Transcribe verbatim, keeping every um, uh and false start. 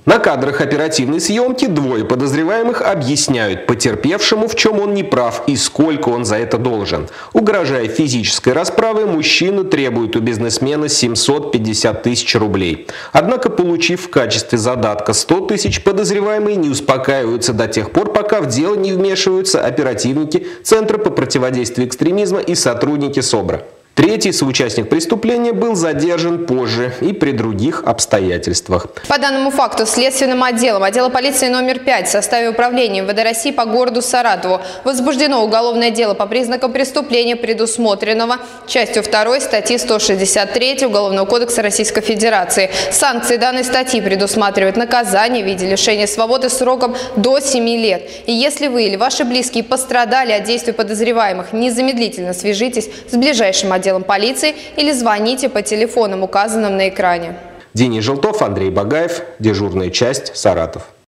На кадрах оперативной съемки двое подозреваемых объясняют потерпевшему, в чем он не прав и сколько он за это должен. Угрожая физической расправой, мужчина требует у бизнесмена семьсот пятьдесят тысяч рублей. Однако, получив в качестве задатка сто тысяч, подозреваемые не успокаиваются до тех пор, пока в дело не вмешиваются оперативники Центра по противодействию экстремизма и сотрудники СОБРа. Третий соучастник преступления был задержан позже и при других обстоятельствах. По данному факту следственным отделом отдела полиции номер пять в составе управления МВД России по городу Саратову возбуждено уголовное дело по признакам преступления, предусмотренного частью второй статьи сто шестьдесят три Уголовного кодекса Российской Федерации. Санкции данной статьи предусматривают наказание в виде лишения свободы сроком до семи лет. И если вы или ваши близкие пострадали от действий подозреваемых, незамедлительно свяжитесь с ближайшим отделом полиции или звоните по телефонам, указанным на экране. Денис Желтов, Андрей Багаев, дежурная часть, Саратов.